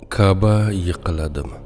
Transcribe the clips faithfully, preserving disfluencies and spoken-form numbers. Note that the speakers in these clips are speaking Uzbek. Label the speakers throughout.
Speaker 1: Ka'ba yiqiladimi?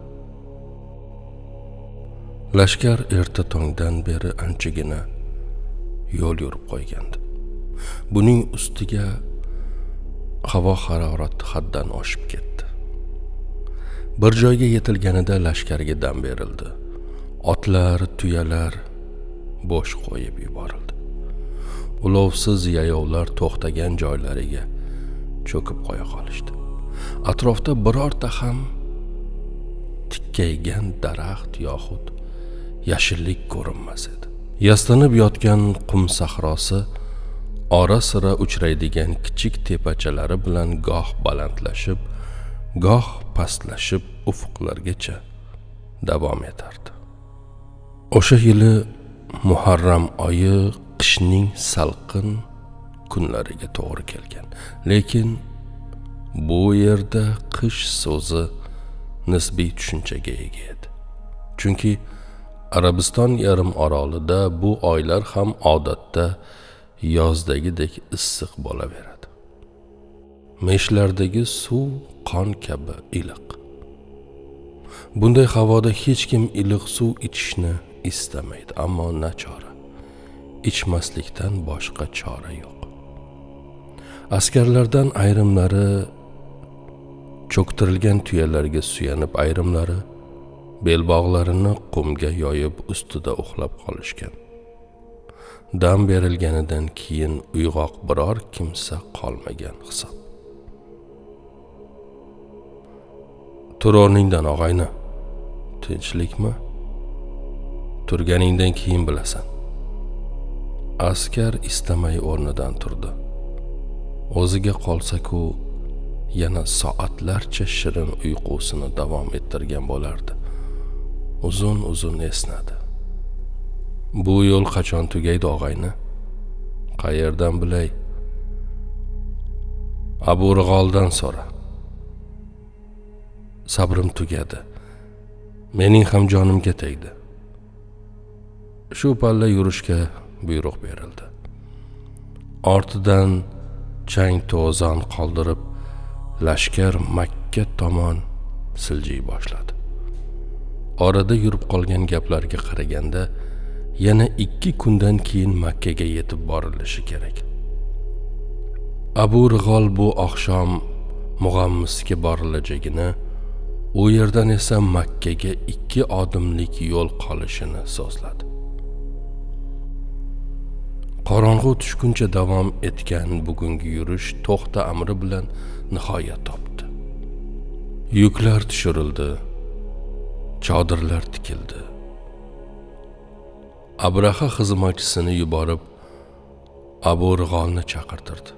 Speaker 1: Lashkar erta tongdan beri anchagina yo'l yurib qo'ygandi. Buning ustiga havo harorati haddan oshib ketdi. Bir joyga yetilganida lashkarga dam berildi. Otlar, tuyalar bo'sh qo'yib yuborildi. Ulovsiz yayovlar to'xtagan joylariga cho'kib qo'ya qolishdi. Atrofda birorta ham tikkaygan daraxt yoxud yashillik ko'rinmas edi. Yastanib yotgan qum sahrosi ora-sira uchraydigan kichik tepachalari bilan goh balandlashib, goh pastlashib ufqlargacha davom etardi. O'sha yili Muharram oyi qishning salqin kunlariga to'g'ri kelgan. Lekin bu yerda qish so'zi nisbiy tushunchaga ega edi. Chunki Arabiston yarim orolida bu oylar ham odatda yozdagidek issiq bo'laveradi. Meshlardagi suv qon kabi iliq. Bunday havoda hech kim iliq suv ichishni istamaydi, ammo nachora. İchmaslikdan boshqa chora yo'q. Askarlardan ayrimlari cho'ktirilgan tuyalarga suyanib, ayrimlari belbog'larini qumga yoyib ustida uxlab qolishgan. Dam berilganidan keyin uyg'oq biror kimsa qolmagan hisob. Tur o'rningdan og'ayni. Tinchlikmi? Turganingdan keyin bilasan. Askar istamay o'rnidan turdi. O'ziga qolsa-ku yana soatlarcha shirin uyqusini davom ettirgan bo'lardi. Uzun-uzun esnadi. Bu yo'l qachon tugaydi og'ayni? Qayerdan bilay? Abu Rig'oldan so'ra. Sabrim tugadi. Mening ham jonimga tegdi. Shu palla yurishga buyruq berildi. Ortidan chang to'zon qoldirib, lashkar Makka tomon siljiy boshladi. Orada yurib qolgan gaplarga qaraganda yana ikki kundan keyin Makkaga yetib borilishi kerak. Abu Rig'ol bu oqshom Mug'ammisga borilajagini, u yerdan esa Makkaga ikki odimlik yo'l qolishini so'zladi. Qorong'u tushguncha davom etgan bugungi yurish to'xta amri bilan nihoyat topdi. Yuklar tushirildi, chodirlar tikildi. Abraha xizmatchisini yuborib Abu Rig'olni chaqirtirdi.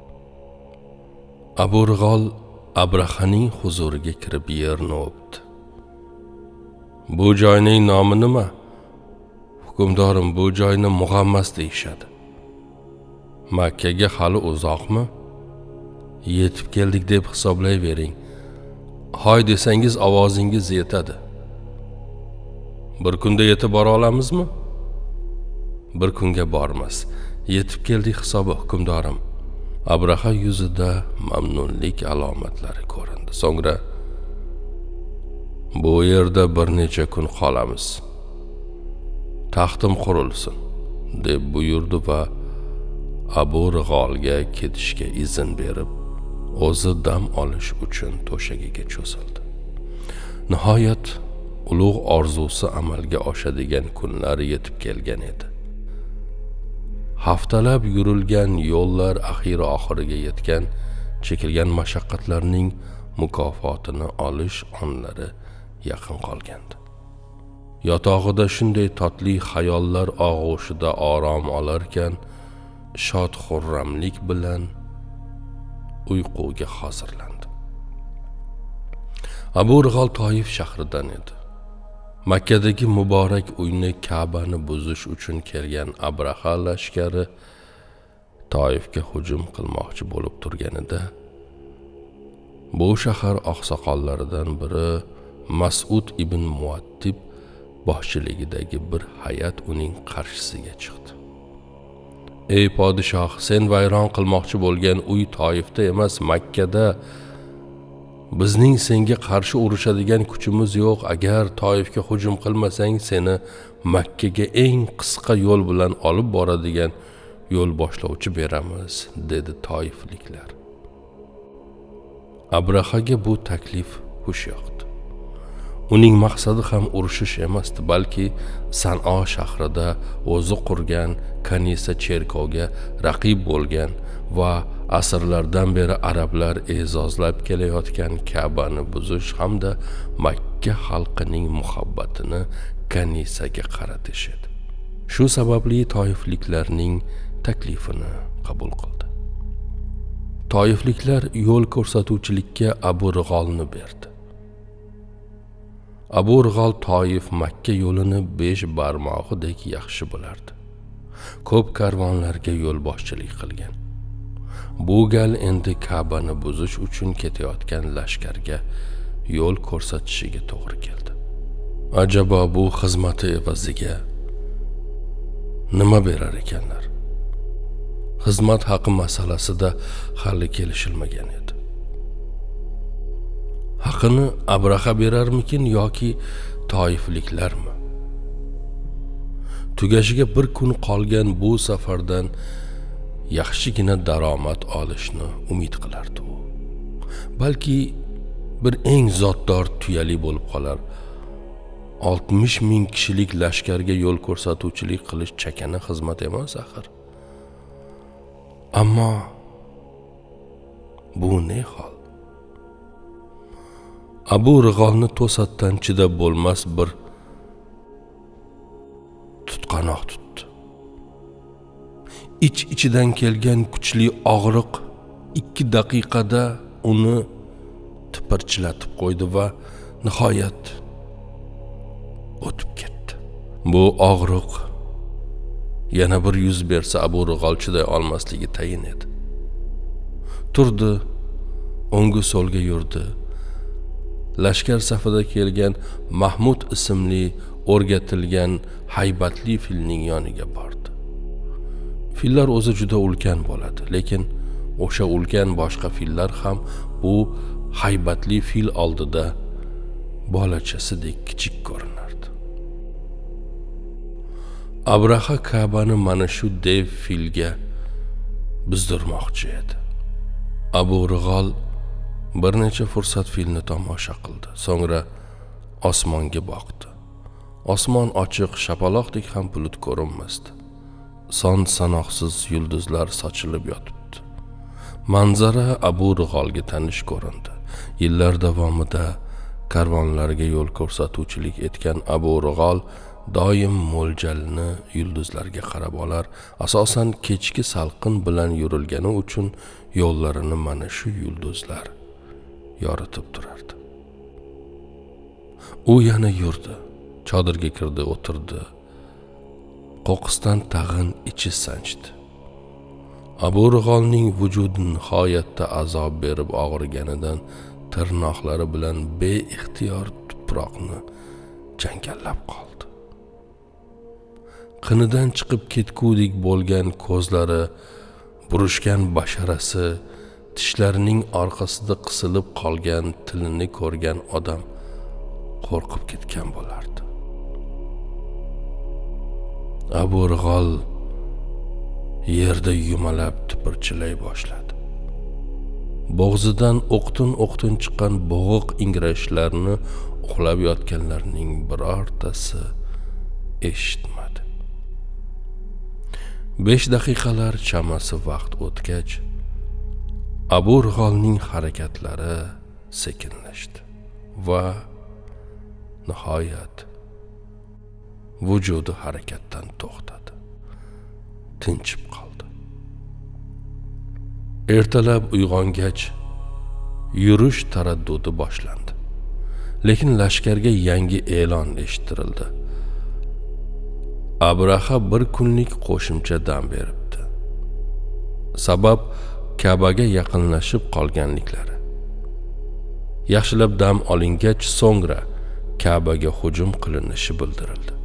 Speaker 1: Abu Rig'ol Abrahaning huzuriga kirib yerni o'pdi. Bu joyning nomi nima? Hukmdorim, bu joyni Mug'ammas deyishadi. Makkaga hali uzoqmi? Yetib keldik deb hisoblayvering. Hoy desangiz ovozingiz yetadi. Bir kunda yetib bora olamizmi? Bir kunga bormas. Yetib keldik hisobi hukmdorim. Abraha yuzida mamnunlik alomatlari ko'rindi. So'ngra bu yerda bir necha kun qolamiz. Taxtim qurilsin deb buyurdi va Abu Rig'olga ketishga izn berib, o'zi dam olish uchun to'shagiga cho'zildi. Nihoyat ulug' orzusi amalga oshadigan kunlar yetib kelgan edi. Haftalab yurilgan yo'llar axiri oxiriga yetgan, chekilgan mashaqqatlarning mukofotini olish onlari yaqin qolgandi. Yotog'ida shunday totli xayollar og'ushida orom olarkan, shod xurramlik bilan uyquga hozirlandi. Abu Rig'ol Toif shahridan edi. Makkadagi muborak uyni Ka'bani buzish uchun kelgan Abraha lashkari Toifga hujum qilmoqchi bo'lib turganida, bu shahar oqsoqollaridan biri Mas'ud ibn Muattib boshchiligidagi bir hay'at uning qarshisiga chiqdi. Ey podshoh, sen vayron qilmoqchi bo'lgan uy Toifda emas, Makkada bizning senga qarshi urushadigan kuchimiz yo'q. Agar Toifga hujum qilmasang, seni Makkaga eng qisqa yo'l bilan olib boradigan yo'l boshlovchi beramiz, dedi Toifliklar. Abrahaga bu taklif xush yoqdi. Uning maqsadi ham urushish emasdi, balki San'o shahrida o'zi qurgan kanisa cherkovga raqib bo'lgan va asrlardan beri arablar e'zozlab kelayotgan Ka'bani buzish hamda Makka xalqining muhabbatini kanisaga qaratish edi. Shu sababli Toifliklarning taklifini qabul qildi. Toifliklar yo'l ko'rsatuvchilikka Abu Rig'olni berdi. Abu Rig'ol Toif Makka yo'lini besh barmog'idek yaxshi bilardi. Ko'p karvonlarga yo'l boshchilik qilgan. Bu gal endi Ka'bani buzish uchun ketayotgan lashkarga yo'l ko'rsatishiga to'g'ri keldi. Ajabo bu xizmati evaziga nima berar ekanlar? Xizmat haqi masalasida hali kelishilmagan edi. Haqini Abraha berarmikin yoki Toifliklarmi? Tugashiga bir kun qolgan bu safardan yaxshigina daromad olishni umid qilardi u. Balki bir eng zotdor tuyali bo'lib qolar. oltmish ming kishilik lashkarga yo'l ko'rsatuvchilik qilish chakana xizmat emas axir. Ammo bu ne hol? Abu Rig'olni to'satdan chidab bo'lmas bir tutqanoq tutdi. Ich-ichidan kelgan kuchli og'riq ikki daqiqada uni tipirchilatib qo'ydi va nihoyat o'tib ketdi. Bu og'riq yana bir yuz bersa Abu Rig'ol chiday olmasligi tayin edi. Turdi, o'ngu so'lga yurdi. Lashkar safida kelgan Mahmud ismli o'rgatilgan haybatli filning yoniga bordi. Fillar o'zi juda ulkan bo'ladi, lekin o'sha ulkan boshqa fillar ham bu haybatli fil oldida bolachasidek kichik ko'rinardi. Abraha Ka'bani mana shu dev filga bizdirmoqchi edi. Abu Rig'ol bir necha fursat filni tomosha qildi. So'ngra osmonga boqdi. Osmon ochiq, shapaloqdek ham bulut ko'rinmasdi. Son sanoqsiz yulduzlar sochilib yotibdi. Manzara Abu Rig'olga tanish ko'rindi. Yillar davomida karvonlarga yo'l ko'rsatuvchilik etgan Abu Rig'ol doim mo'ljalni yulduzlarga qarab olar, asosan kechki salqin bilan yurilgani uchun yo'llarini mana shu yulduzlar yoritib turardi. U yana yurdi, chodirga kirdi, o'tirdi. Qo'qqisdan tag'in ichi sanchdi. Abu Rig'olning vujudi nihoyatda azob berib og'riganidan tirnoqlari bilan beixtiyor tuproqni changallab qoldi. Qinidan chiqib ketgudek bo'lgan ko'zlari, burishgan basharasi, tishlarining orqasida qisilib qolgan tilini ko'rgan odam qo'rqib ketgan bo'lardi. Abu Rig'ol yerda yumalab tipirchilay boshladi. Bo'g'zidan o'qtin-o'qtin chiqqan bo'g'iq ingrashlarni uxlab yotganlarning birortasi eshitmadi. besh daqiqalar chamasi vaqt o'tgach, Abu Rig'olning harakatlari sekinlashdi va nihoyat vujudi harakatdan to'xtadi. Tinchib qoldi. Ertalab uyg'ongach, yurish taraddudi boshlandi. Lekin lashkarga yangi e'lon eshittirildi. Abraha bir kunlik qo'shimcha dam beribdi. Sabab Ka'baga yaqinlashib qolganliklari. Yaxshilab dam olingach, so'ngra Ka'baga hujum qilinishi bildirildi.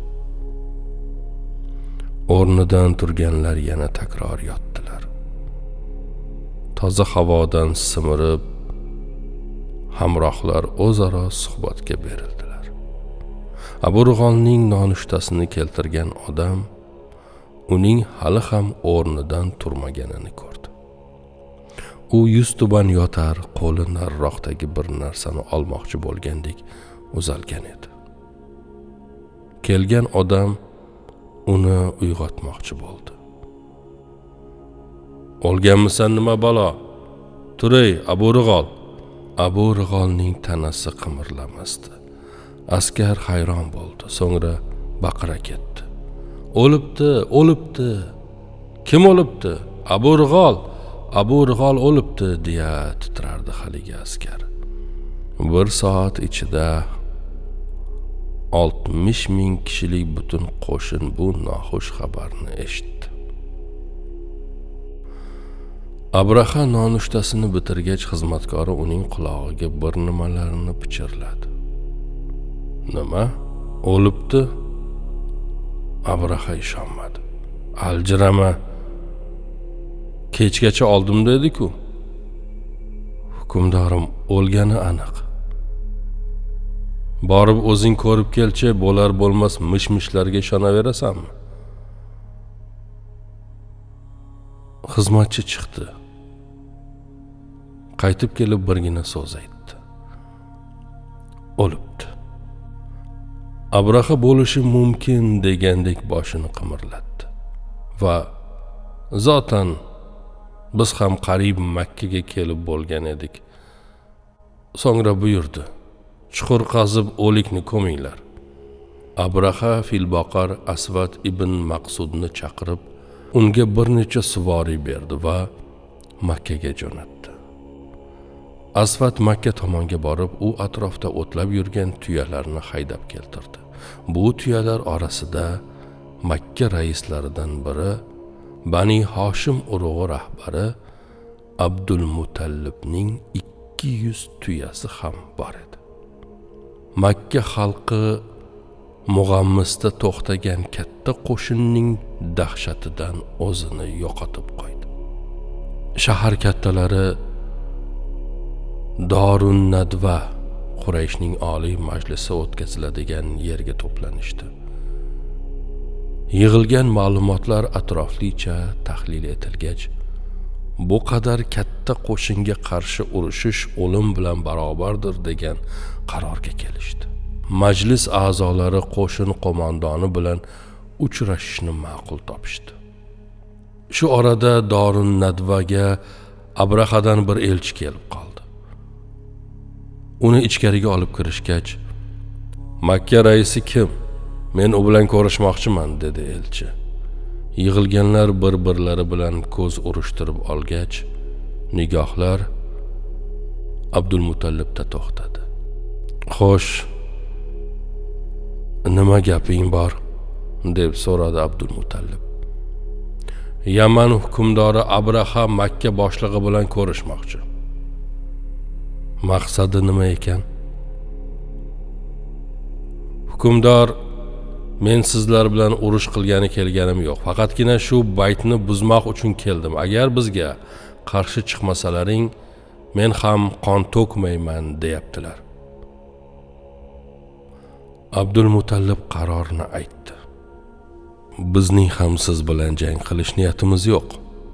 Speaker 1: O'rnidan turganlar yana takror yotdilar. Toza havodan simirib, hamrohlar o'zaro suhbatga berildilar. Abu Rig'olning nonushtasini keltirgan odam uning hali ham o'rnidan turmaganini ko'rdi. U yuz tuban yotar, qo'li nariroqdagi bir narsani olmoqchi bo'lgandek uzalgan edi. Kelgan odam uni uyg'otmoqchi bo'ldi. "O'lganmisan nima balo? Turay, Abu Rig'ol." Abu Rig'olning tanasi qimirlamasdi. Askar hayron bo'ldi, so'ngra baqira ketdi. "O'libdi, o'libdi. Kim o'libdi? Abu Rig'ol, Abu Rig'ol o'libdi" deya titrardi haligi askar. Bir soat ichida oltmish ming kishilik butun qo'shin bu noxush xabarni eshitdi. Abraha nonushtasini bitirgach, xizmatkori uning qulog'iga bir nimalarni pichirladi. "Nima? O'libdi?" Abraha ishonmadi. "Aljirama. Kechgacha oldim dedi-ku. Hukmdorim o'lgani aniq. Borib o'zing ko'rib kelchi, bo'lar bo'lmas mish-mishlarga ishonaverasanmi?" Xizmatchi chiqdi. Qaytib kelib birgina so'z aytdi. "O'libdi." Abraha bo'lishi mumkin degandek boshini qimirlatdi va zotan biz ham qarib Makkaga kelib bo'lgan edik. So'ngra buyurdi: "Chuqur qazib o'likni ko'minglar." Abraha Filboqar Asvad ibn Maqsudni chaqirib, unga bir necha suvoriy berdi va Makkaga jo'natdi. Asvad Makka tomonga borib, u atrofda o'tlab yurgan tuyalarni haydab keltirdi. Bu tuyalar orasida Makka raislaridan biri, Bani Hoshim urug'i rahbari Abdul Mutallibning ikki yuz tuyasi ham bor edi. Makka xalqi Mug'ammisda to'xtagan katta qo'shinning dahshatidan o'zini yo'qotib qo'ydi. Shahar kattalari Dorun Nadva, Qurayshning oliy majlisi o'tkaziladigan yerga to'planishdi. Yig'ilgan ma'lumotlar atroflicha tahlil etilgach, bu qadar katta qo'shinga qarshi urushish o'lim bilan barobardir degan qarorga kelishdi. Majlis a'zolari qo'shin qo'mondoni bilan uchrashishni ma'qul topishdi. Shu orada Dorun Nadvaga Abrahadan bir elchi kelib qoldi. Uni ichkariga olib kirishgach, "Makka raisi kim? Men u bilan ko'rishmoqchiman" dedi elchi. Yig'ilganlar bir-birlari bilan ko'z urishtirib olgach, nigohlar Abdul Mutallibda to'xtadi. "Xo'sh, nima gaping bor?" deb so'radi Abdul Mutallib. "Yaman hukmdori Abraha Makka boshlig'i bilan ko'rishmoqchi." "Maqsadi nima ekan?" "Hukmdor, men sizlar bilan urush qilgani kelganim yo'q. Faqatgina shu baytni buzmoq uchun keldim. Agar bizga qarshi chiqmasalaring, men ham qon to'kmayman" deyaptilar. Abdul Mutallib qarorini aytdi. "Bizning ham siz bilan jang qilish niyatimiz yo'q.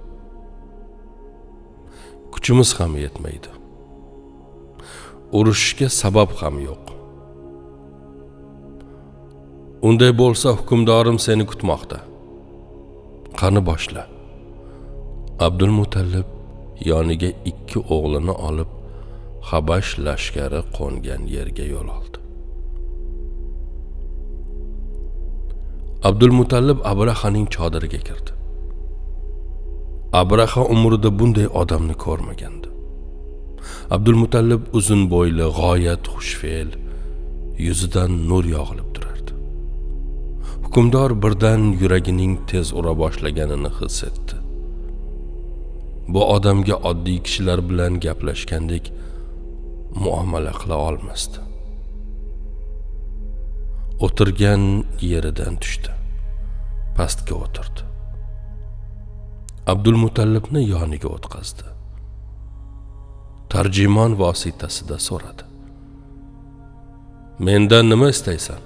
Speaker 1: Kuchimiz ham yetmaydi. Urushishga sabab ham yo'q. Unday bo'lsa hukmdorim seni kutmoqda. Qani boshla." Abdul Mutallib yoniga ikki o'g'lini olib Habash lashkari qo'ngan yerga yo'l oldi. Abdul Mutallib Abrahaning chodiriga kirdi. Abraha umrida bunday odamni ko'rmagandi. Abdul Mutallib uzun bo'yli, g'oyat xushfe'l, yuzidan nur yog'ilib turardi. Hukmdor birdan yuragining tez ura boshlaganini his etdi. Bu odamga oddiy kishilar bilan gaplashgandek muomala qila olmasdi. O'tirgan yeridan tushdi. Pastga o'tirdi. Abdul Mutallibni yoniga o'tqazdi. tarjimon vositasida so'radi. Mendan nima istaysan?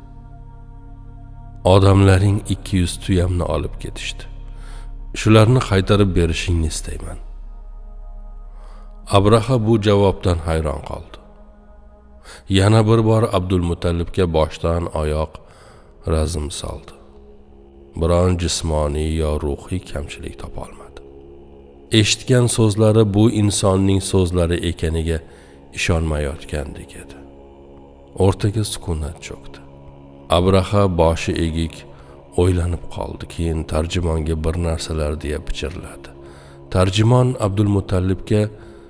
Speaker 1: Odamlaring ikki yuz tuyamni olib ketishdi. Shularni qaytarib berishingni istayman. Abraha bu javobdan hayron qoldi. Yana bir bor Abdulmutallibga boshdan oyoq razm soldi. Biron jismoniy yo ruhiy kamchilik topa olmadi. Eshitgan so'zlari bu insonning so'zlari ekaniga ishonmayotgandek edi. O'rtaga sukunat cho'kdi. Abraha boshi egik o'ylanib qoldi. Keyin tarjimonga bir narsalar deya pichirladi. Tarjimon Abdulmutallibga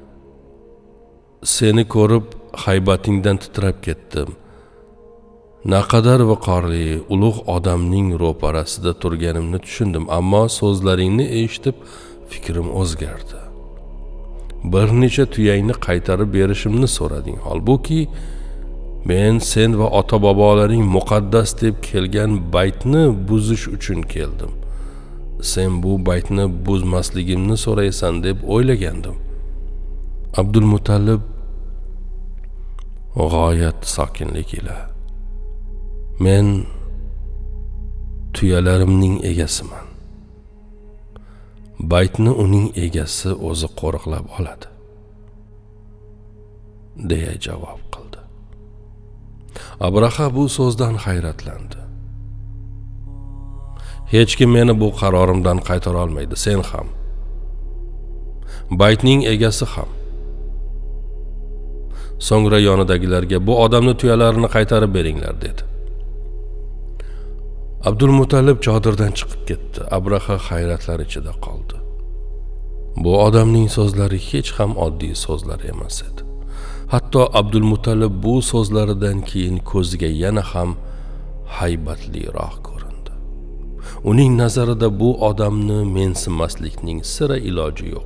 Speaker 1: seni ko'rib haybatingdan titrab ketdim. Naqadar viqorli, ulug' odamning ro'parasida turganimni tushundim, ammo so'zlaringni eshitib fikrim o'zgardi. Bir necha tuyangni qaytarib berishimni so'rading. Holbuki men sen va ota-bobolaring muqaddas deb kelgan baytni buzish uchun keldim. Sen bu baytni buzmasligimni so'raysan deb o'ylagandim. Abdulmutallib g'oyat sokinlik ila: men tuyalarimning egasiman. Baytni uning egasi o'zi qo'riqlab oladi, deya javob qildi. Abraha bu so'zdan hayratlandi. Hech kim meni bu qarorimdan qaytara olmaydi, sen ham, baytning egasi ham. So'ngra yonidagilarga bu odamni tuyalarini qaytarib beringlar dedi. Abdulmutallib chodirdan chiqib ketdi. Abraha hayratlar ichida qoldi. Bu odamning so'zlari hech ham oddiy so'zlar emas edi. Hatto Abdulmutallib bu so'zlaridan keyin ko'ziga yana ham haybatliroq ko'rindi. Uning nazarida bu odamni mensimaslikning sira iloji yo'q.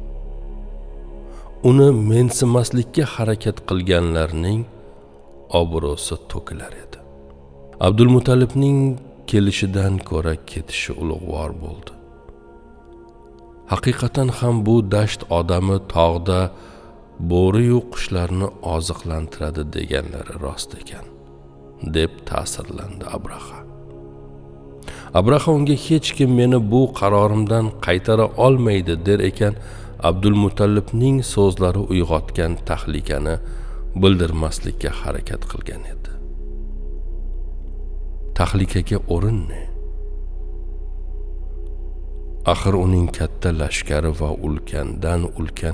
Speaker 1: Uni mensimaslikka harakat qilganlarning obro'si to'kilar edi. Abdulmutallibning kelishidan ko'ra ketishi ulug'vor bo'ldi. Haqiqatan ham bu dasht odami tog'da bo'ri-yu qushlarni oziqlantiradi deganlari rost ekan, deb ta'sirlandi Abraha. Abraha unga hech kim meni bu qarorimdan qaytara olmaydi der ekan, Abdulmutallibning so'zlari uyg'otgan tahlikani bildirmaslikka harakat qilgan edi. Tahlikaga o'rin ne? Axir uning katta lashkari va ulkandan ulkan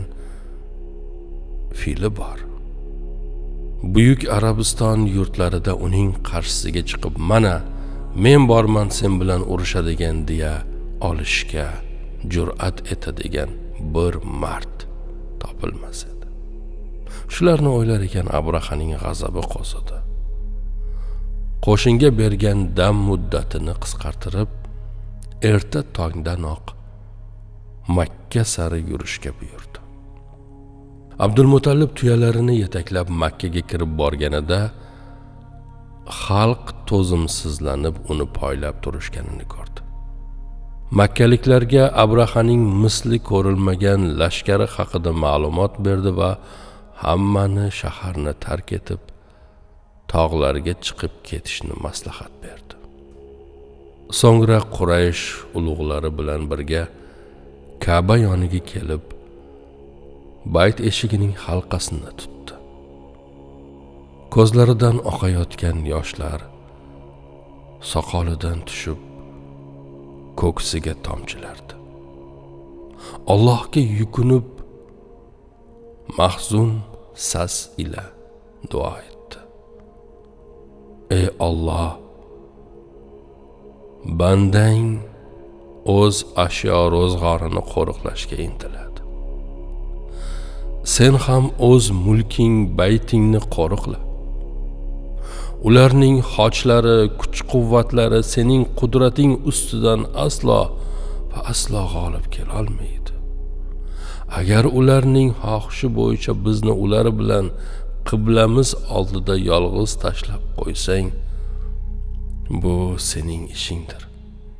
Speaker 1: fili bor. Buyuk Arabiston yurtlarida uning qarshisiga chiqib, mana men borman sen bilan urushadigan deya olishga jur'at etadigan bir mard topilmas edi. Shularni o'ylar ekan Abrahaning g'azabi qo'zidi. Qo'shinga bergan dam muddatini qisqartirib, erta tongdanoq Makka sari yurishga buyurdi. Abdulmutallib tuyalarini yetaklab Makkaga kirib borganida xalq to'zimsizlanib uni poylab turishganini ko'rdi. Makkaliklarga Abrahaning misli ko'rilmagan lashkari haqida ma'lumot berdi va hammani shaharni tark etib tog'larga chiqib ketishni maslahat berdi. So'ngra Quraysh ulug'lari bilan birga Ka'ba yoniga kelib, bayt eshigining halqasini tutdi. Ko'zlaridan oqayotgan yoshlar soqolidan tushib ko'ksiga tomchilardi. Allohga yukunib mahzun sas ila duo etdi. Ey Alloh, bandang o'z ashyo ro'zg'orini qo'riqlashga intiladi. Sen ham o'z mulking, baytingni qo'riqla. Ularning hojlari, kuch-quvvatlari sening qudrating ustidan aslo va aslo g'olib kela olmaydi. Agar ularning xohishi bo'yicha bizni ular bilan qiblamiz oldida yolg'iz tashlab qo'ysang, bu sening ishingdir.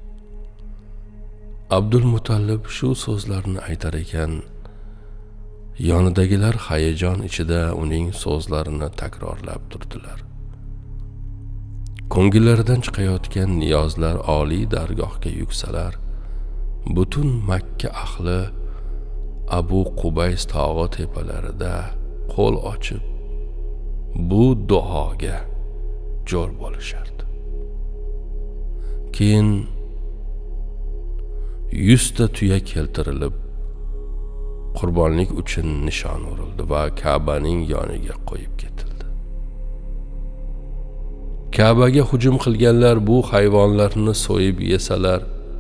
Speaker 1: Abdulmutallib shu so'zlarni aytar ekan, Yonidagilar hayajon ichida uning so'zlarini takrorlab turdilar. Ko'ngillaridan chiqayotgan niyozlar oliy dargohga yuksalar, butun Makka ahli Abu Qubays tog'i tepalarida qo'l ochib bu duoga jo'r bo'lishardi. Keyin yuzta tuya keltirilib qurbonlik uchun nishon urildi va Ka'baning yoniga qo'yib ketildi. Ka'baga hujum qilganlar bu hayvonlarni so'yib yesalar,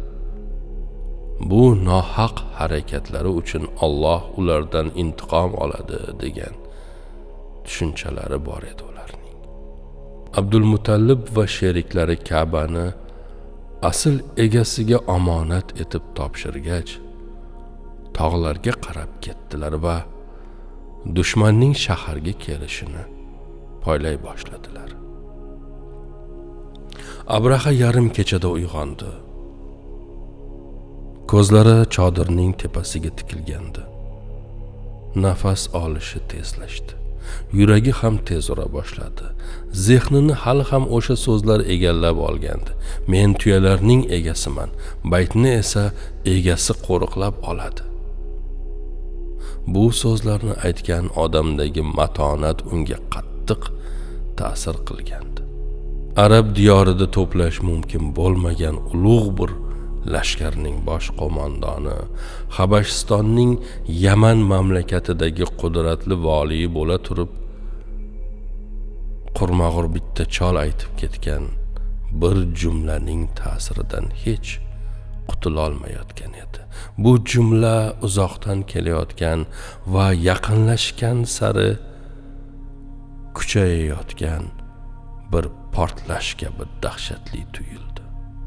Speaker 1: bu nohaq harakatlari uchun Alloh ulardan intiqom oladi degan tushunchalari bor edi ularning. Abdul Mutallib va sheriklari Ka'bani asl egasiga omonat etib topshirgach, tog'larga qarab ketdilar va dushmanning shaharga kelishini poylay boshladilar. Abraha yarim kechada uyg'ondi. Ko'zlari chodirning tepasiga tikilgandi. Nafas olishi tezlashdi. Yuragi ham tez ura boshladi. Zehnini hali ham o'sha so'zlar egallab olgandi. Men tuyalarning egasiman, baytni esa egasi qo'riqlab oladi. Bu so'zlarni aytgan odamdagi matonat unga qattiq ta'sir qilgandi. Arab diyorida to'plash mumkin bo'lmagan ulug' bir lashkarning bosh qo'mondoni, Habashistonning Yaman mamlakatidagi qudratli valiy bo'la turib, qurmag'ur bitta chol aytib ketgan bir jumlaning ta'siridan hech qutula olmayotgan edi. Bu jumla uzoqdan kelayotgan va yaqinlashgan sari kuchayayotgan bir portlash kabi dahshatli tuyuldi.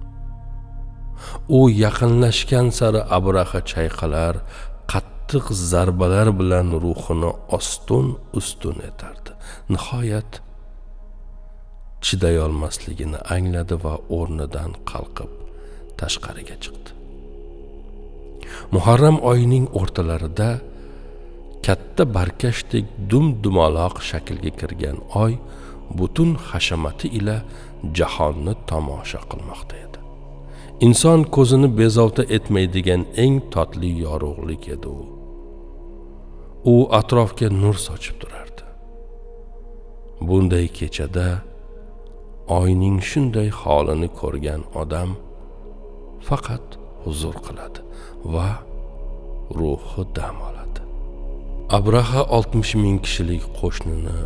Speaker 1: U yaqinlashgan sari Abraha chayqalar, qattiq zarbalar bilan ruhini ostun-ustun etardi. Nihoyat chiday olmasligini angladi va o'rnidan qalqib tashqariga chiqdi. Muharram oyining o'rtalarida katta barkashdek dum-dumaloq shaklga kirgan oy butun hashamati ila jahonni tomosha qilmoqda edi. Inson ko'zini bezovta etmaydigan eng totli yorug'lik edi u. U atrofga nur sochib turardi. Bunday kechada oyning shunday holini ko'rgan odam faqat huzur qiladi va ruhi dam oladi. Abraha oltmish ming kishilik qo'shnini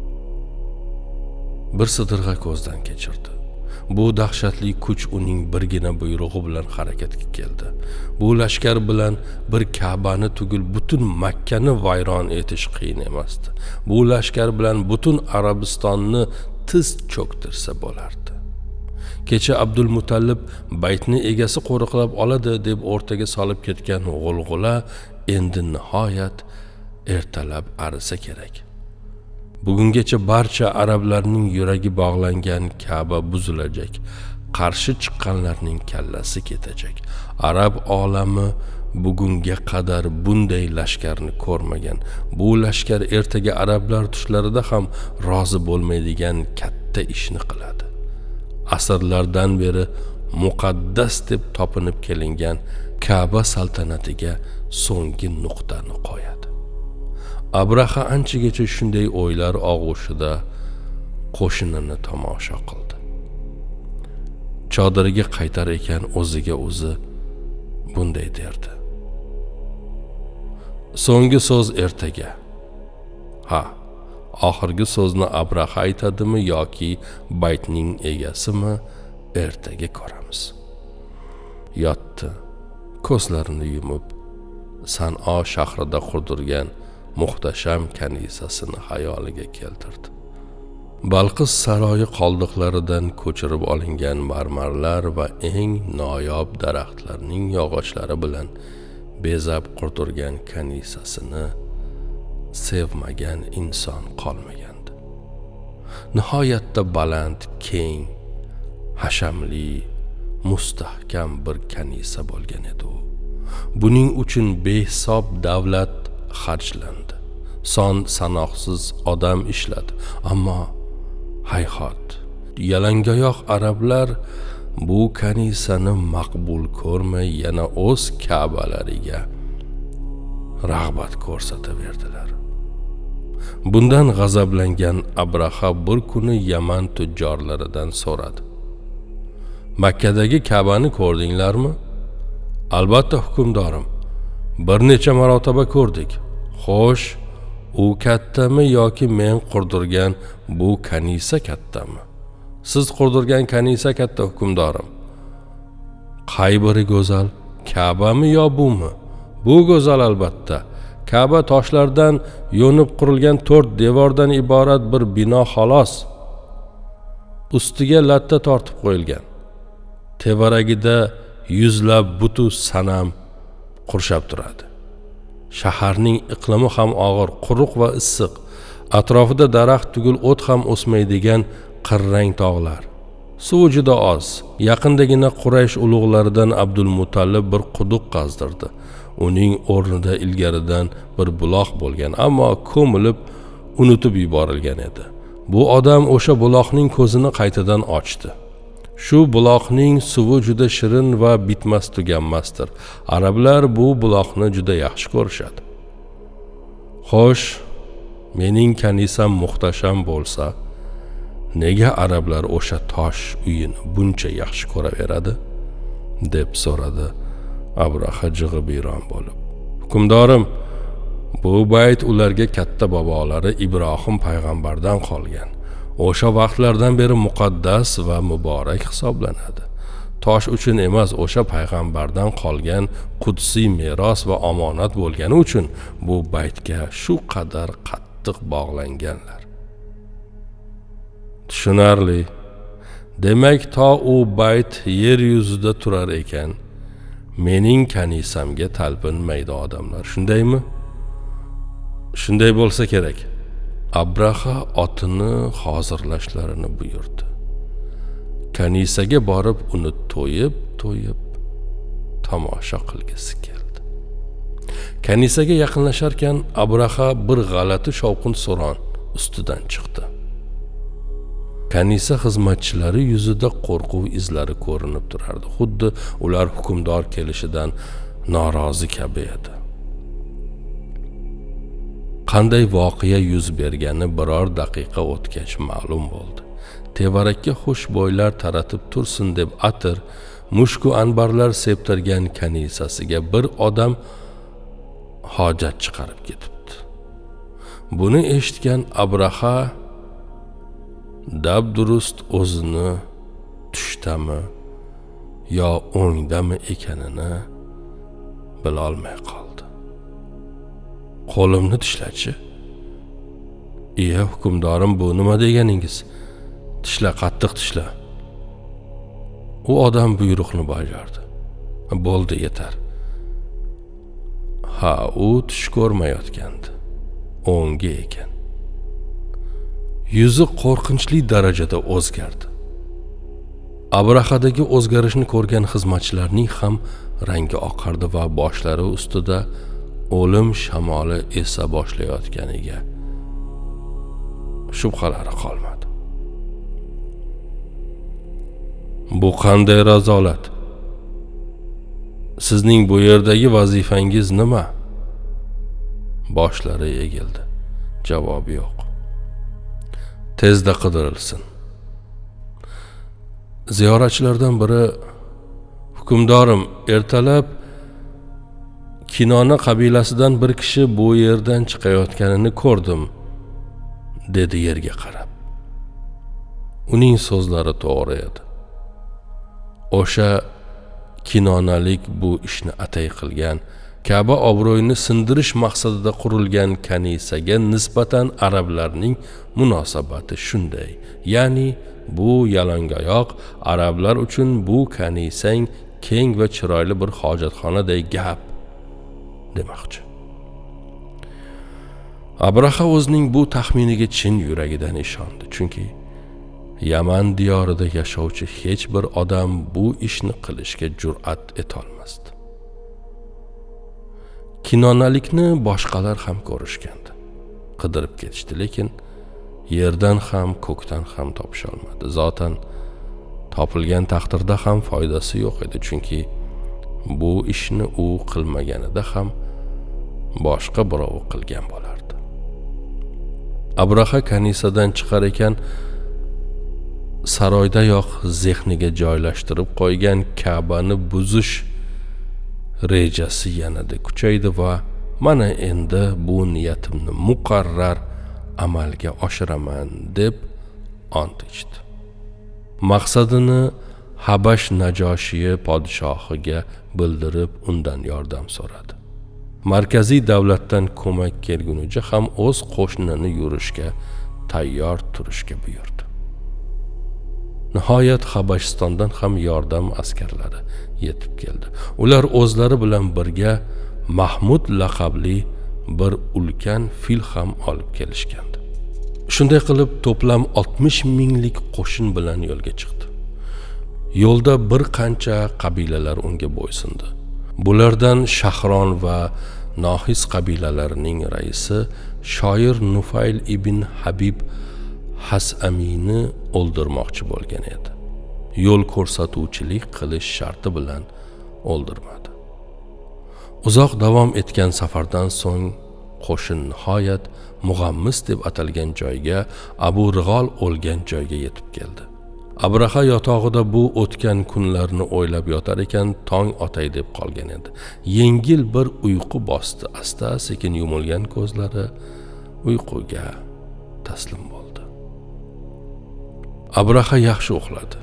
Speaker 1: bir sidirg'a ko'zdan kechirdi. Bu dahshatli kuch uning birgina buyrug'i bilan harakatga keldi. Bu lashkar bilan bir Ka'bani tugul butun Makkani vayron etish qiyin emasdi. Bu lashkar bilan butun Arabistonni tiz cho'ktirsa bo'lardi. Kecha Abdul Mutallib baytni egasi qo'riqlab oladi deb o'rtaga solib ketgan g'ulg'ula endi nihoyat ertalab arisa kerak. Bugungacha barcha arablarning yuragi bog'langan Ka'ba buzilajak. Qarshi chiqqanlarning kallasi ketajak. Arab olami bugunga qadar bunday lashkarni ko'rmagan. Bu lashkar ertaga arablar tushlarida ham rozi bo'lmaydigan katta ishni qiladi. Asrlardan beri muqaddas deb topinib kelingan Ka'ba saltanatiga so'nggi nuqtani qo'yadi. Abraha anchagacha shunday o'ylar og'ushida qo'shinini tomosha qildi. Chodiriga qaytar ekan o'ziga o'zi bunday derdi. So'nggi so'z ertaga. Ha, oxirgi so'zni Abraha aytadimi yoki baytning egasimi, ertaga ko'ramiz. Yotdi, ko'zlarini yumib, San'o shahrida qurdirgan muhtasham kanisasini xayoliga keltirdi. Balqis saroyi qoldiqlaridan ko'chirib olingan marmarlar va eng noyob daraxtlarning yog'ochlari bilan bezab qurdirgan kanisasini sevmagan inson qolmagandi. Nihoyatda baland, keng, hashamli, mustahkam bir kanisa bo'lgan edi u. Buning uchun behisob davlat xarjlandi. Son sanoqsiz odam ishladi. Ammo hayhot, yalangoyoq arablar bu kanisani maqbul ko'rmay yana o'z Ka'balariga rag'bat ko'rsataverdilar. Bundan g'azablangan Abraha bir kuni Yaman tujjorlaridan so'radi: Makkadagi Ka'bani ko'rdinglarmi? Albatta hukmdorim, bir necha marotaba ko'rdik. Xo'sh, u kattami yoki men qurdirgan bu kanisa kattami? Siz qurdirgan kanisa katta hukmdorim. Qay biri go'zal, Ka'bami yo bumi? Bu go'zal albatta. Ka'ba toshlardan yo'nib qurilgan to'rt devordan iborat bir bino xolos. Ustiga latta tortib qo'yilgan. Tevaragida yuzlab butu sanam qurshab turadi. Shaharning iqlimi ham og'ir, quruq va issiq. Atrofida daraxt tugul o't ham o'smaydigan qirrang tog'lar. Suv juda oz. Yaqindagina Quraysh ulug'laridan Abdul Mutallib bir quduq qazdirdi. Uning o'rnida ilgaridan bir buloq bo'lgan, ammo ko'milib unutib yuborilgan edi. Bu odam o'sha buloqning ko'zini qaytadan ochdi. Shu buloqning suvi juda shirin va bitmas tuganmasdir. Arablar bu buloqni juda yaxshi ko'rishadi. Xo'sh, mening kanisam muhtasham bo'lsa, nega arablar o'sha tosh uyini buncha yaxshi ko'raveradi? deb so'radi Abraha jig'ibiyron bo'lib. Hukmdorim, bu bayt ularga katta bobolari Ibrohim payg'ambardan qolgan. O'sha vaqtlardan beri muqaddas va muborak hisoblanadi. Tosh uchun emas, o'sha payg'ambardan qolgan qudsiy meros va omonat bo'lgani uchun bu baytga shu qadar qattiq bog'langanlar. Tushunarli. Demak, to u bayt yer yuzida turar ekan, mening kanisamga talpinmaydi odamlar, shundaymi? Shunday bo'lsa kerak. Abraha otini hozirlashlarini buyurdi. Kanisaga borib uni to'yib-to'yib tomosha qilgisi keldi. Kanisaga yaqinlasharkan Abraha bir g'alati shovqin so'ron ustidan chiqdi. Kanisa xizmatchilari yuzida qo'rquv izlari ko'rinib turardi. Xuddi ular hukmdor kelishidan norozi kabi edi. Qanday voqea yuz bergani biror daqiqa o'tgach ma'lum bo'ldi. Tevarakka xush bo'ylar taratib tursin deb atir, mushku anbarlar septirgan kanisasiga bir odam hojat chiqarib ketibdi. Buni eshitgan Abraha dabdurust o'zini tushdami yo o'ngdami ekanini bilolmay qoldi. Qo'limni tishlachi? Iya hukmdorim, bu nima deganingiz? Tishla, qattiq tishla. U odam buyruqni bajardi. Bo'ldi, yetar. Ha, u tush ko'rmayotgandi. O'ngi ekan. Yuzi qo'rqinchli darajada o'zgardi. Abrahadagi o'zgarishni ko'rgan xizmatchilarning ham rangi oqardi va boshlari ustida o'lim shamoli esa boshlayotganiga shubhalari qolmadi. Bu qanday razolat? Sizning bu yerdagi vazifangiz nima? Boshlari egildi. Javob yo'q. Tezda qidirilsin. Ziyoratchilardan biri, hukmdorim, ertalab Kinona qabilasidan bir kishi bu yerdan chiqayotganini ko'rdim, dedi yerga qarab. Uning so'zlari to'g'ri edi. O'sha Kinonalik bu ishni atay qilgan, Ka'ba obro'yini sindirish maqsadida qurilgan kanisaga nisbatan arablarning munosabati shunday. Ya'ni bu yalangoyoq arablar uchun bu kanisang keng va chiroyli bir hojatxonaday gap demoqchi. Abraha o'zining bu taxminiga chin yuragidan ishondi, chunki Yaman diyorida yashovchi hech bir odam bu ishni qilishga jur'at etolmasdi. Kinonalikni boshqalar ham ko'rishgandi. Qidirib ketishdi, lekin yerdan ham, ko'kdan ham topisha olmadi. Zotan topilgan taqdirda ham foydasi yo'q edi, chunki bu ishni u qilmaganida ham boshqa birov qilgan bo'lardi. Abraha kanisadan chiqar ekan, saroydayoq zehniga joylashtirib qo'ygan Ka'bani buzish rejasi yanada kuchaydi va mana endi bu niyatimni muqarrar amalga oshiraman deb ant ichdi. Maqsadini Habash Najoshiy podshohiga bildirib undan yordam so'radi. Markaziy davlatdan ko'mak kelgunicha ham o'z qo'shnini yurishga tayyor turishga buyurdi. Nihoyat Habashistondan ham yordam askarlari yetib keldi. Ular o'zlari bilan birga Mahmud laqabli bir ulkan fil ham olib kelishgandi. Shunday qilib to'plam oltmish minglik qo'shin bilan yo'lga chiqdi. Yo'lda bir qancha qabilalar unga bo'ysundi. Bulardan Shahron va Nohis qabilalarining raisi shoir Nufayl ibn Habib Hasamini o'ldirmoqchi bo'lgan edi. Yo'l ko'rsatuvchilik qilish sharti bilan o'ldirmadi. Uzoq davom etgan safardan so'ng qo'shin nihoyat Mug'ammis deb atalgan joyga, Abu Rig'ol o'lgan joyga yetib keldi. Abraha yotog'ida bu o'tgan kunlarni o'ylab yotar ekan, tong otay deb qolgan edi. Yengil bir uyqu bosdi. Asta-sekin yumilgan ko'zlari uyquga taslim bo'ldi. Abraha yaxshi uxladi.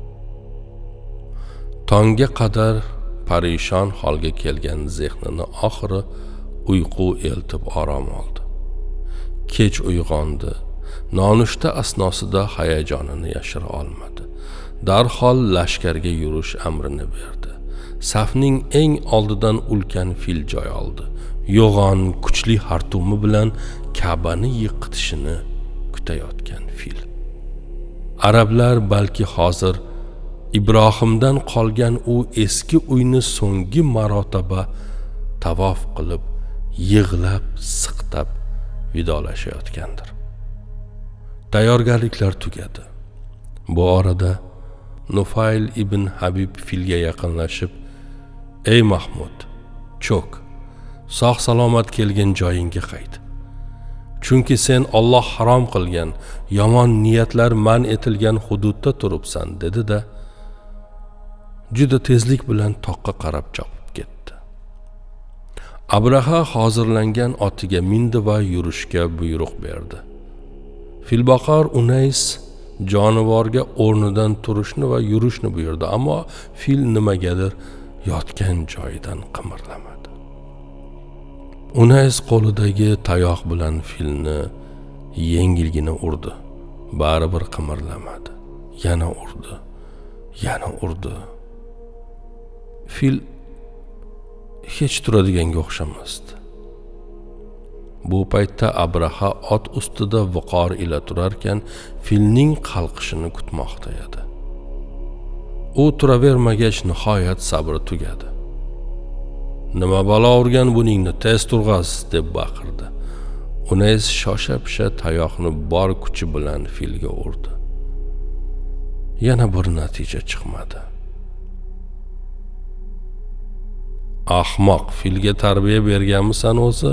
Speaker 1: Tongga qadar parishon holga kelgan zehnini oxiri uyqu eltib orom oldi. Kech uyg'ondi. Nonushta asnosida hayajonini yashira olmadi. Darhol lashkarga yurish amrini berdi. Safning eng oldidan ulkan fil joy oldi. Yo'g'on kuchli xartumi bilan Ka'bani yiqitishini kutayotgan fil. Arablar balki hozir Ibrohimdan qolgan u eski uyni so'nggi marotaba tavof qilib, yig'lab, siqtab vidolashayotgandir. Tayyorgarliklar tugadi. Bu orada Nufayl ibn Habib filga yaqinlashib, "Ey Mahmud, cho'k. Sog' salomat kelgan joyingga qayt. Chunki sen Alloh harom qilgan, yomon niyatlar man etilgan hududda turibsan", dedi-da, juda tezlik bilan toqqa qarab chopib ketdi. Abraha hozirlangan otiga mindi va yurishga buyruq berdi. Filboqar Unays jonivorga o'rnidan turishni va yurishni buyurdi, ammo fil nimagadir yotgan joyidan qimirlamadi. Unays qo'lidagi tayoq bilan filni yengilgina urdi. Baribir qimirlamadi. Yana urdi, yana urdi. Fil hech turadiganga o'xshamasdi. Bu paytda Abraha ot ustida viqor ila turarkan, filning qalqishini kutmoqda edi. U turavermagach nihoyat sabri tugadi. "Nima balo urgan buningni, tez turg'az", deb baqirdi. Unays shosha-pisha tayoqni bor kuchi bilan filga urdi. Yana bir natija chiqmadi. "Ahmoq, filga tarbiya berganmisan o'zi?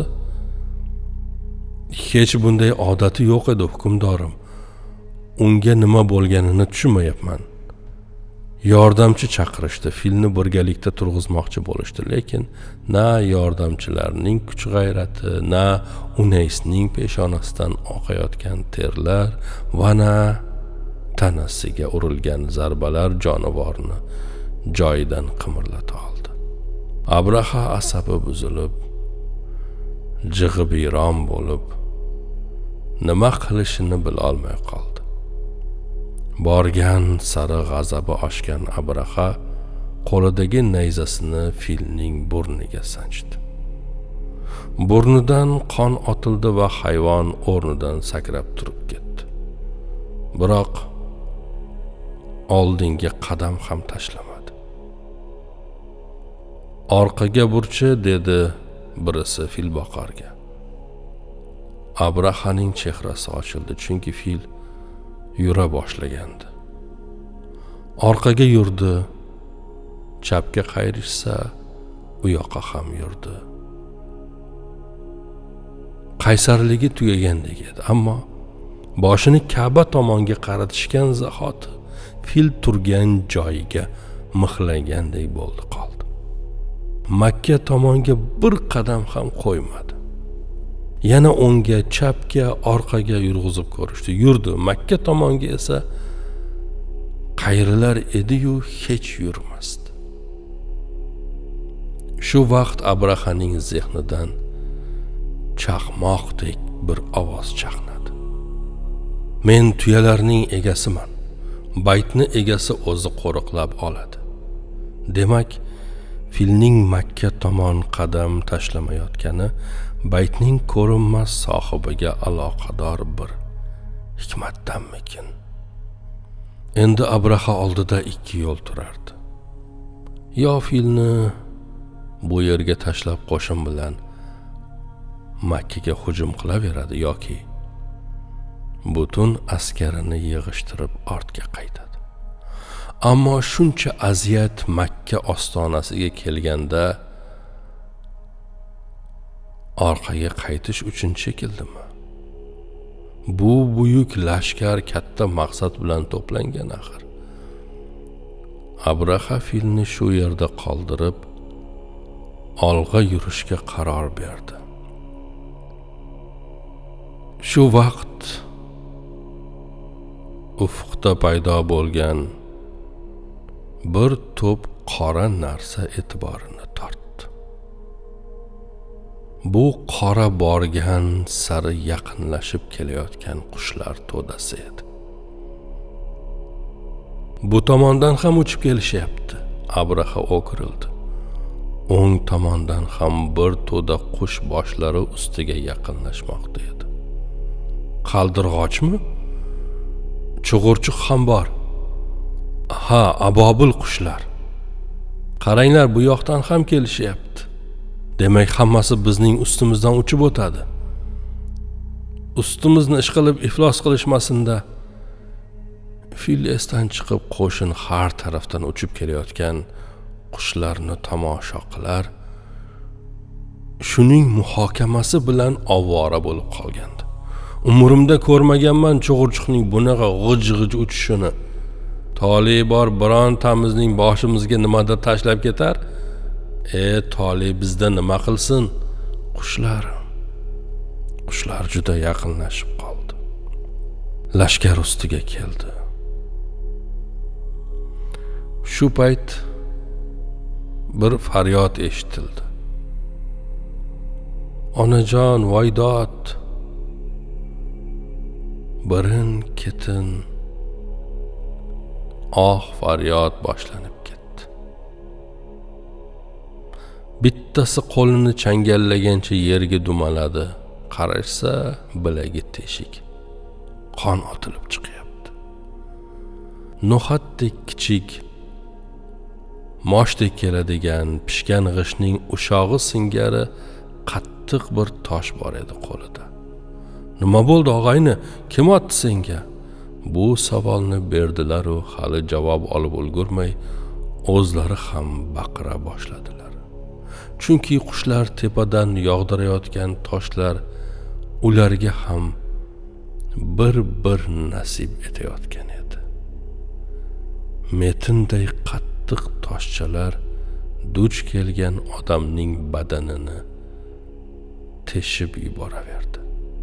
Speaker 1: Hech bunday odati yo'q edi, hukmdorim. Unga nima bo'lganini tushunmayapman. Yordamchi chaqirishdi, filni birgalikda turg'izmoqchi bo'lishdi, lekin na yordamchilarning kuch-g'ayrati, na Unaysning peshonasidan oqayotgan terlar va na tanasiga urilgan zarbalar jonivorni joyidan qimirlata oldi. Abraha asabi buzilib, jig'ibiyron bo'lib, nima qilishini bilolmay qoldi. Borgan sari g'azabi oshgan Abraha qo'lidagi nayzasini filning burniga sanchdi. Burnidan qon otildi va hayvon o'rnidan sakrab turib ketdi. Biroq oldinga qadam ham tashlamadi. "Orqaga burchi", dedi birisi filboqarga. Abrahaning chehrasi ochildi, chunki fil yura boshlagandi. Orqaga yurdi, chapga qayrishsa, u yoqqa ham yurdi. Qaysarligi tugagandek edi, ammo boshini Ka'ba tomonga qaratishgan zahoti fil turgan joyiga mixlagandek bo'ldi qoldi. Makka tomonga bir qadam ham qo'ymadi. Yana o'ngga, chapga, orqaga yurg'izib ko'rishdi. Yurdi, Makka tomonga esa qayrilar edi-yu hech yurmasdi. Shu vaqt Abrahaning zehnidan chaqmoqdek bir ovoz chaqnadi. Men tuyalarning egasiman. Baytni egasi o'zi qo'riqlab oladi. Demak, filning Makka tomon qadam tashlamayotgani baytning ko'rinmas sohibiga aloqador bir hikmatdanmikin? Endi Abraha oldida ikki yo'l turardi. Yo filni bu yerga tashlab qo'shin bilan Makkaga hujum qilaveradi yoki butun askarini yig'ishtirib ortga qaytadi. Ammo shuncha aziyat Makka ostonasiga kelganda orqaga qaytish uchun chekildimi? Bu buyuk lashkar katta maqsad bilan to'plangan axir. Abraha filni shu yerda qoldirib, olg'a yurishga qaror berdi. Shu vaqt ufqda paydo bo'lgan bir to'p qora narsa e'tiborini tortdi. Bu qora borgan sari yaqinlashib kelayotgan qushlar to'dasi edi. Bu tomondan ham uchib kelishyapti. Abraha o'kirildi. O'ng tomondan ham bir to'da qush boshlari ustiga yaqinlashmoqda edi. Qaldirg'ochmi? Chug'urchuq ham bor. Ha, abobil qushlar. Qaranglar, bu yoqdan ham kelishyapti. Demak, hammasi bizning ustimizdan uchib o'tadi. Ustimizni ishqilib iflos qilishmasinda. Fil esdan chiqib qo'shin har tarafdan uchib kelayotgan qushlarni tomosha qilar, shuning muhokamasi bilan ovora bo'lib qolgandi. Umrimda ko'rmaganman chug'urchuqning bunaqa g'ij-g'ij uchishini. Toli bor birontamizning boshimizga nimadir tashlab ketar. E, toli bizda nima qilsin? Qushlar. Qushlar juda yaqinlashib qoldi. Lashkar ustiga keldi. Shu payt bir faryod eshitildi. Onajon, voydod. Birin ketin oh faryod boshlanib ketdi. Bittasi qo'lini changallagancha yerga dumaladi. Qarashsa, bilagi teshik. Qon otilib chiqyapti. No'xatdek kichik, moshdek keladigan pishgan g'ishning ushog'i singari qattiq bir tosh bor edi qo'lida. Nima bo'ldi, og'ayni? Kim otdi senga? Bu savolni berdilar u hali javob olib ulgurmay o'zlari ham baqira boshladilar. Chunki qushlar tepadan yog'dirayotgan toshlar ularga ham bir-bir nasib etayotgan edi. Metinday qattiq toshchalar duch kelgan odamning badanini teshib yuboraverdi.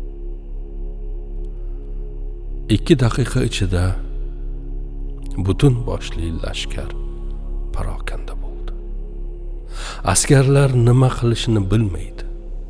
Speaker 1: ikki daqiqa ichida butun boshli lashkar parokanda bo'ldi. Askarlar nima qilishini bilmaydi.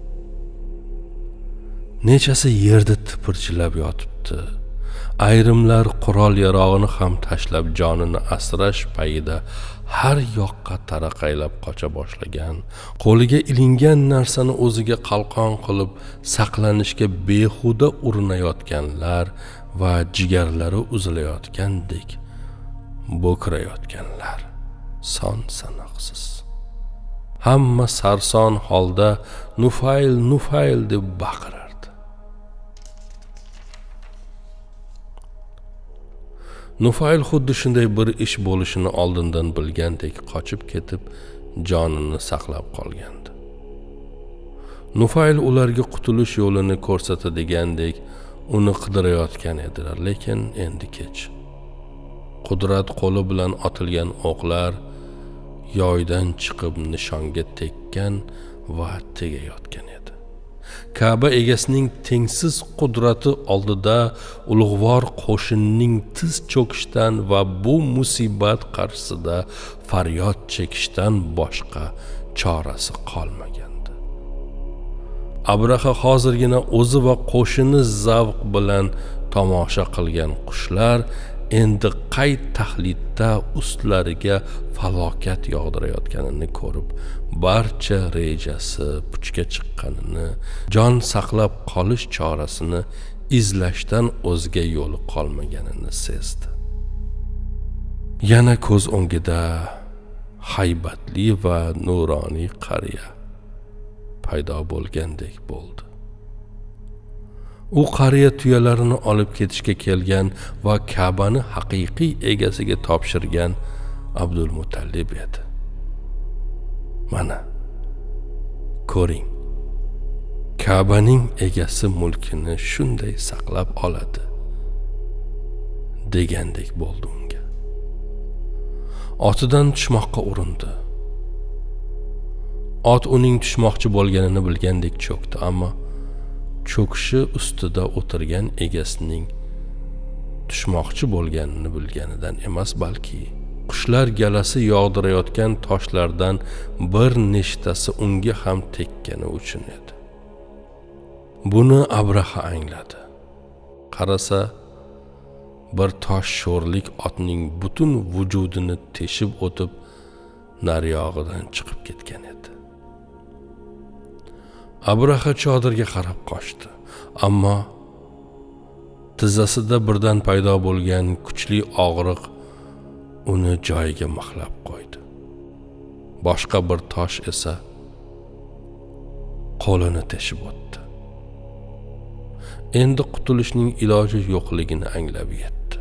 Speaker 1: Nechasi yerda tipirchilab yotibdi. Ayrimlar qurol yarog'ini ham tashlab jonini asrash payida har yoqqa taraqaylab qocha boshlagan, qo'liga ilingan narsani o'ziga qalqon qilib saqlanishga behuda urinayotganlar va jigarlari uzilayotgandek bo'kirayotganlar son sanoqsiz. hamma sarson holda Nufayl, Nufayl deb baqirardi. Nufayl xuddi shunday bir ish bo'lishini oldindan bilgandek qochib ketib, jonini saqlab qolgandi. Nufayl ularga qutulish yo'lini ko'rsatadigandek uni qidirayotgan edilar, lekin endi kech. Qudrat qo'li bilan otilgan o'qlar yoydan chiqib nishonga tekkan va tegayotgan edi. Ka'ba egasining tengsiz qudrati oldida ulug'vor qo'shinning tiz cho'kishdan va bu musibat qarshisida faryod chekishdan boshqa chorasi qolmagandi. Abraha hozirgina o'zi va qo'shini zavq bilan tomosha qilgan qushlar endi qay tahlidda ustlariga falokat yog'dirayotganini ko'rib, barcha rejasi puchga chiqqanini, jon saqlab qolish chorasini izlashdan o'zga yo'li qolmaganini sezdi. Yana ko'z o'ngida haybatli va nuroniy qariya paydo bo'lgandek bo'ldi. U qariya tuyalarini olib ketishga kelgan va Ka'bani haqiqiy egasiga topshirgan Abdul Muttalib edi. Mana, ko'ring, Ka'baning egasi mulkini shunday saqlab oladi, degandek bo'ldi unga. Otidan tushmoqqa urindi. Ot uning tushmoqchi bo'lganini bilgandek cho'kdi, ammo cho'kishi ustida o'tirgan egasining tushmoqchi bo'lganini bilganidan emas, balki qushlar galasi yog'dirayotgan toshlardan bir nechtasi unga ham tekkani uchun edi. Buni Abraha angladi. Qarasa, bir tosh sho'rlik otning butun vujudini teshib o'tib, nariyog'idan chiqib ketgan edi. Abraha chodirga qarab qochdi, ammo tizzasida birdan paydo bo'lgan kuchli og'riq uni joyiga mixlab qo'ydi. Boshqa bir tosh esa qo'lini teshib o'tdi. Endi qutulishning iloji yo'qligini anglab yetdi.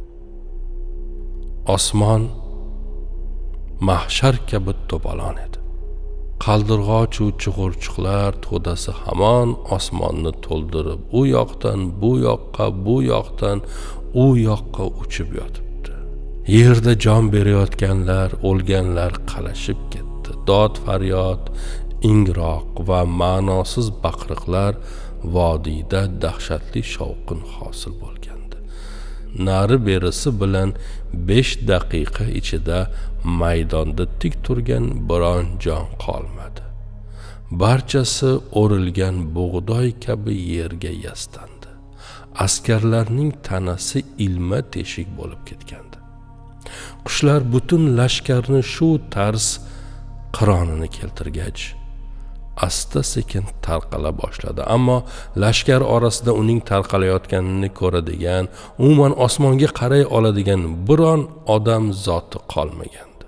Speaker 1: Osmon mahshar kabi to'polon edi. Qaldirg'och u chug'urchuqlar to'dasi hamon osmonni to'ldirib, u yoqdan bu yoqqa, bu yoqdan u yoqqa uchib yotibdi. Yerda jon berayotganlar, o'lganlar qalashib ketdi. Dod faryod, ingroq va ma'nosiz baqiriqlar vodiyda dahshatli shovqin hosil bo'lgandi. Nari berisi bilan besh daqiqa ichida maydonda tik turgan biron jon qolmadi. Barchasi o'rilgan bug'doy kabi yerga yastandi. Askarlarning tanasi ilma teshik bo'lib ketgandi. Qushlar butun lashkarni shu tarz qironini keltirgach, asta sekin tarqala boshladi, ammo lashkar orasida uning tarqalayotganini ko'radigan, umuman osmonga qaray oladigan biron odam zoti qolmagandi.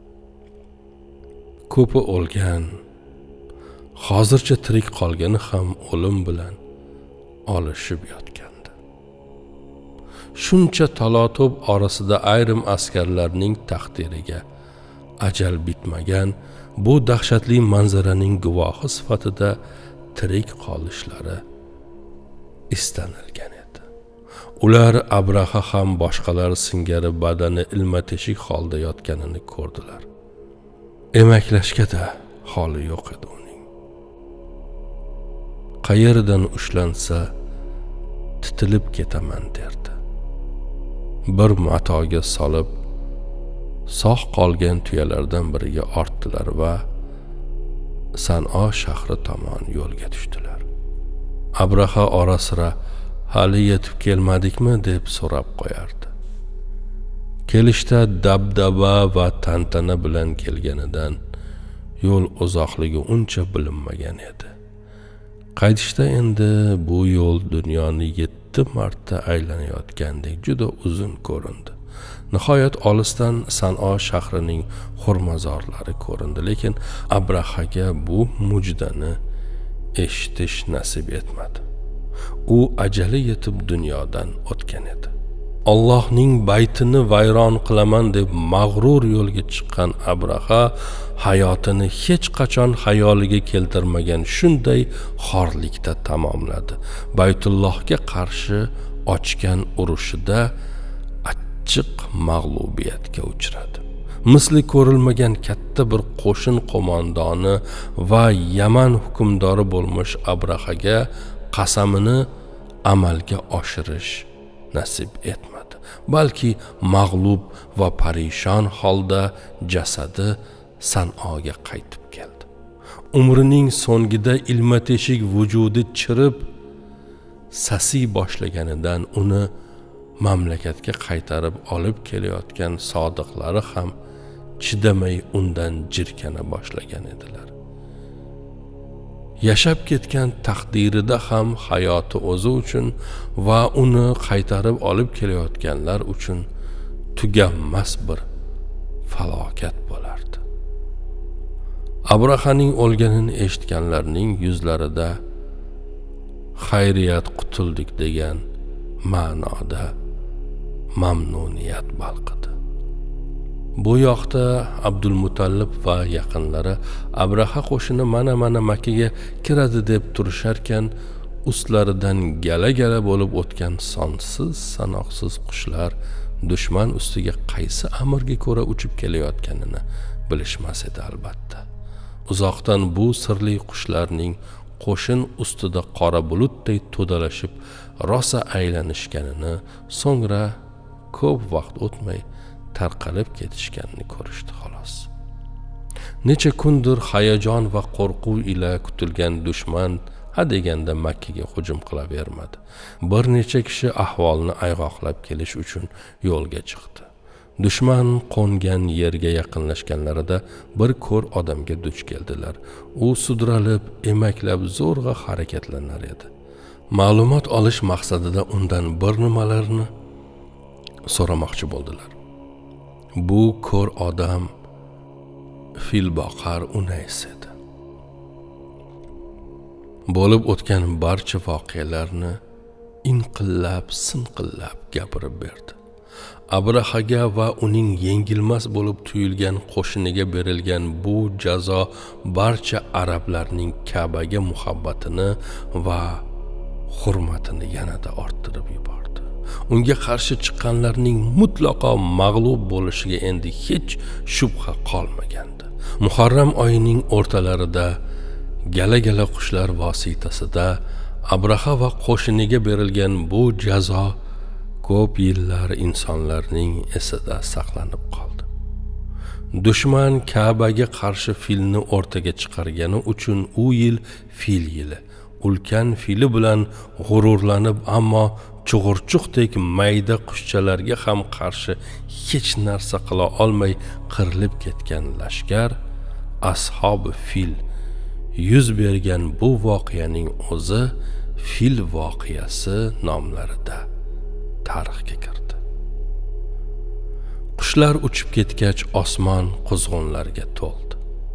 Speaker 1: Ko'pi o'lgan, hozircha tirik qolgani ham o'lim bilan olishib yotgandi. Shuncha talatob orasida ayrim askarlarning taqdiriga ajal bitmagan bu dahshatli manzaraning guvohi sifatida tirik qolishlari istanilgan edi. Ular Abraha ham boshqalar singari badani ilma teshik holda yotganini ko'rdilar. Emaklashga da holi yo'q edi uning. Qayerdan ushlansa titilib ketaman derdi. Bir matoga solib sog' qolgan tuyalardan biriga ortdilar va San'o shahri tomon yo'lga tushdilar. Abraha orasira hali yetib kelmadikmi deb so'rab qo'yardi. Kelishda dabdaba va tantana bilan kelganidan yo'l uzoqligi uncha bilinmagan edi. Qaytishda endi bu yo'l dunyoni yetti marta aylanayotgandek juda uzun ko'rindi. Nihoyat olisdan San'o shahrining xurmazorlari ko'rindi, lekin Abrahaga bu mujdani eshitish nasib etmadi. U ajali yetib dunyodan o'tgan edi. Allohning baytini vayron qilaman deb mag'rur yo'lga chiqqan Abraha hayotini hech qachon xayoliga keltirmagan shunday xorlikda tamomladi. Baytullohga qarshi ochgan urushida achchiq mag'lubiyatga uchradi. Misli ko'rilmagan katta bir qo'shin qo'mondoni va Yaman hukmdori bo'lmuş Abrahaga qasamini amalga oshirish nasib etmadi. Balki mag'lub va parishon holda jasadi San'oga qaytib keldi. Umrining so'ngida ilma-teshik vujudi chirib sasiy boshlaganidan uni mamlakatga qaytarib olib kelayotgan sodiqlari ham chidamay undan jirkana boshlagan edilar. Yashab ketgan taqdirida ham hayoti o'zi uchun va uni qaytarib olib kelayotganlar uchun tuganmas bir falokat bo'lardi. Abrahaning o'lganini eshitganlarning yuzlarida xayriyat qutuldik degan ma'noda mamnuniyat balqidi. Bu yoqda Abdulmutallib va yaqinlari Abraha qo'shini mana-mana Makkaga kiradi deb turisharkan, ustlaridan gala-gala bo'lib o'tgan sonsiz sanoqsiz qushlar dushman ustiga qaysi amirga ko'ra uchib kelayotganini bilishmas edi albatta. Uzoqdan bu sirli qushlarning qo'shin ustida qora bulutday to'dalashib rosa aylanishganini, so'ngra ko'p vaqt o'tmay tarqalib ketishganini ko'rishdi xolos. Necha kundir hayajon va qo'rquv ila kutilgan dushman ha deganda Makkaga hujum qilavermadi. Bir necha kishi ahvolni ayg'oqlab kelish uchun yo'lga chiqdi. Dushman qo'ngan yerga yaqinlashganlarida bir ko'r odamga duch keldilar. U sudralib, emaklab zo'rg'a harakatlanar edi. Ma'lumot olish maqsadida undan bir nimalarni so'ramoqchi bo'ldilar. Bu ko'r odam filboqar Unays edi. Bo'lib o'tgan barcha voqealarni inqillab, sinqillab gapirib berdi. Abrahaga va uning yengilmas bo'lib tuyulgan qo'shiniga berilgan bu jazo barcha arablarning Ka'baga muhabbatini va hurmatini yanada orttirib yubordi. Unga qarshi chiqqanlarning mutlaqo mag'lub bo'lishiga endi hech shubha qolmagandi. Muharram oyining o'rtalarida gala-gala qushlar vositasida Abraha va qo'shiniga berilgan bu jazo ko'p yillar insonlarning esida saqlanib qoldi. Dushman Ka'baga qarshi filni o'rtaga chiqargani uchun u yil fil yili. Ulkan fili bilan g'ururlanib, ammo chug'urchuqdek mayda qushchalarga ham qarshi hech narsa qila olmay qirilib ketgan lashkar ashobi fil yuz bergan bu voqeaning o'zi fil voqeasi nomlarida tarixga kirdi. Qushlar uchib ketgach osmon quzg'unlarga to'ldi.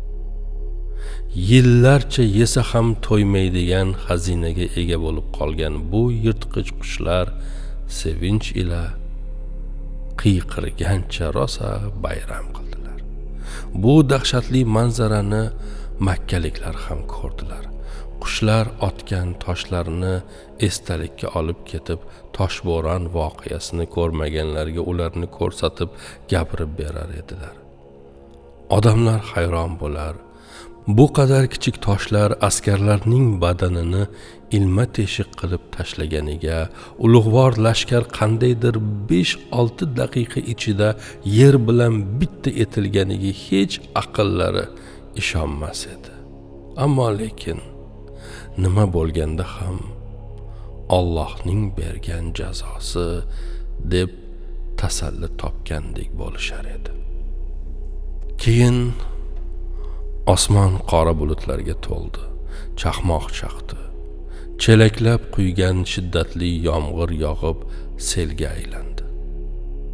Speaker 1: Yillarcha yesa ham to'ymaydigan xazinaga ega bo'lib qolgan bu yirtqich qushlar sevinch ila qiyqirgancha rosa bayram qildilar. Bu dahshatli manzarani makkaliklar ham ko'rdilar. Qushlar otgan toshlarni esdalikka olib ketib, toshbo'ron voqeasini ko'rmaganlarga ularni ko'rsatib gapirib berar edilar. Odamlar hayron bo'lar. Bu qadar kichik toshlar askarlarning badanini ilma-teshik qilib tashlaganiga, ulug'vor lashkar qandaydir besh olti daqiqa ichida yer bilan bitta etilganiga hech aqllari ishonmas edi. Ammo lekin nima bo'lganda ham Allohning bergan jazosi deb tasalli topgandek bo'lishar edi. Keyin osmon qora bulutlarga to'ldi. Chaqmoq chaqdi. Chelaklab quygan shiddatli yomg'ir yog'ib selga aylandi.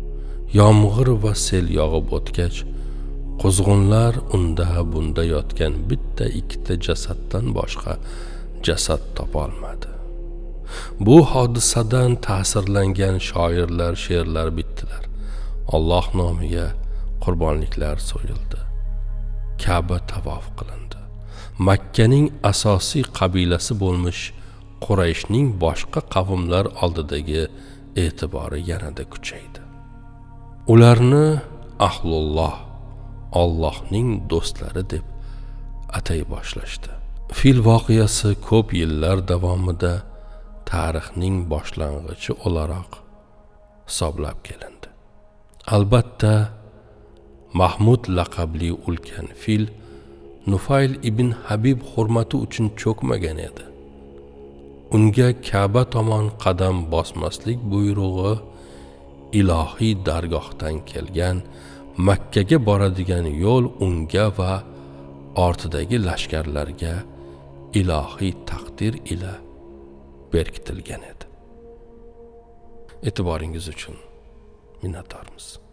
Speaker 1: yomg'ir va sel yog'ib o'tgach, quzg'unlar unda bunda yotgan bitta ikkita jasaddan boshqa jasad topolmadi. Bu hodisadan ta'sirlangan shoirlar she'rlar bitdilar. Alloh nomiga qurbonliklar so'yildi. Ka'ba tavof qilindi. Makkaning asosiy qabilasi bo'lmish Qurayshning boshqa qavmlar oldidagi e'tibori yanada kuchaydi. Ularni ahlulloh, Allohning do'stlari deb atay boshlashdi. Fil voqeasi ko'p yillar davomida tarixning boshlang'ichi o'laroq hisoblab kelindi. Albatta, Mahmud laqabli ulkan fil Nufayl ibn Habib hurmati uchun cho'kmagan edi. Unga Ka'ba tomon qadam bosmaslik buyrug'i ilohiy dargohdan kelgan, Makkaga boradigan yo'l unga va ortidagi lashkarlarga ilohiy taqdir ila berkitilgan edi. E'tiboringiz uchun minnatdormiz.